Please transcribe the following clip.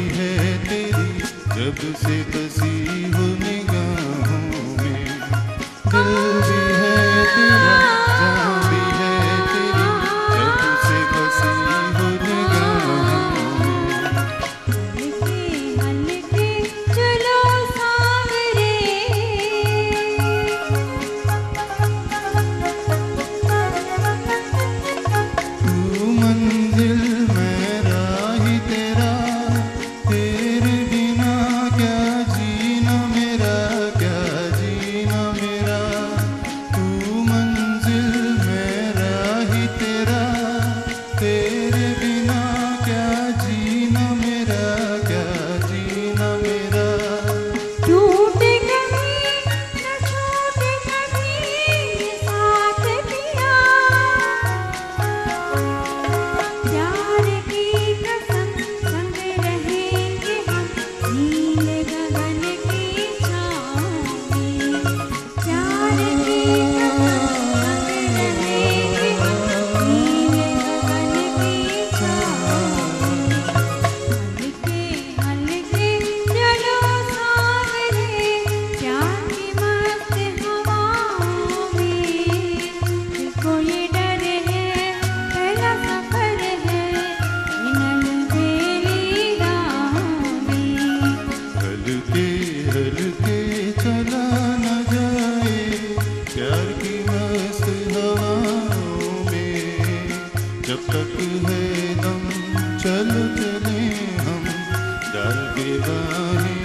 है तेरी जब से बसी हो निगाहों में। दिल भी है तेरा जान भी है तेरी जब से बसी हो निगाहों में। हल्के हल्के चलो सांवरे, तू मंजिल मैं राही तेरा, तेरे बिना क्या जीना मेरा, क्या जीना मेरा। तू मंजिल मैं राही तेरा, तेरे बिना क्या जीना मेरा, क्या जीना मेरा। टूटे कभी न छूटे कभी ये साथ पिया, प्यार की कसम संग रहेंगे हम नीले गगन की छाँव में। प्यार की कसम संग रहेंगे हम नीले गगन की छाँव में। हल्के हल्के चलो सांवरे, प्यार की मस्त हवाओं में। दिल को ये डर है पहला सफर है इन अलबेली राहों में। हल्के हल्के चला न जाए प्यार की मस्त हवाओं में। जब तक है दम चलो चले हम डाल के बाहें